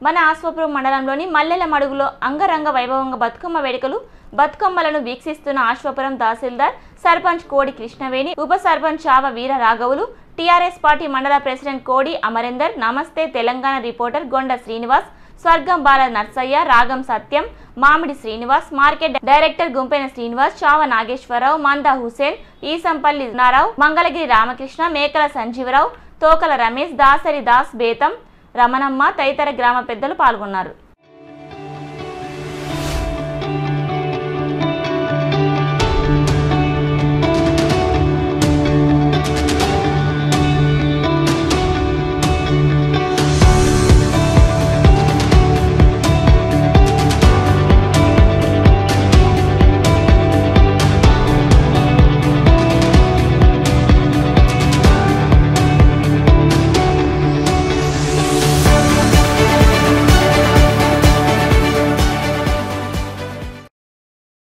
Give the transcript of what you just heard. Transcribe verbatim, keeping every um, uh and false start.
మన ఆశ్వపురం మండలంలోని మల్లెల మడుగులో అంగరంగ వైభవంగా బతుకమ్మ వేడుకలు బతుకమ్మలను వీక్షిస్తున్న ఆశ్వపురం తహసీల్దార్ సర్పంచ్ కోడి కృష్ణవేణి, ఉప సర్పంచ్ చావ వీర రాఘవులు, టీఆర్ఎస్ పార్టీ మండల ప్రెసిడెంట్ కోడి అమరేందర్, నమస్తే తెలంగాణ రిపోర్టర్ గొండ శ్రీనివాస్, స్వర్గం బాల నర్సయ్య, రాగం సత్యం, మామిడి శ్రీనివాస్, మార్కెట్ డైరెక్టర్ గుంపెన శ్రీనివాస్, చావ నాగేశ్వరరావు, మందా హుసేన్, ఈసంపల్లి నారావు, మంగళగిరి రామకృష్ణ, మేకల సంజీవరావు, తోకల రమేష్, దాసరి దాస్, బేతం రమణమ్మ తదితర గ్రామ పెద్దలు పాల్గొన్నారు.